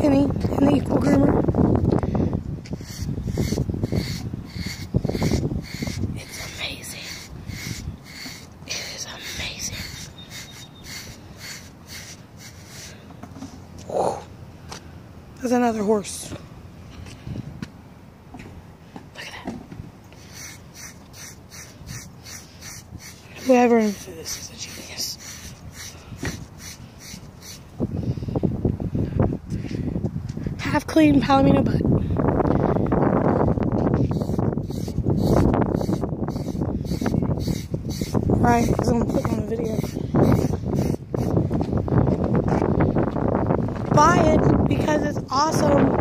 Penny in the Equal Groomer. It's amazing. It is amazing. Whew. There's another horse. Look at that. Whoever invented this is a genius. Half clean Palomino butt. Right, because I'm putting on a video. Buy it because it's awesome.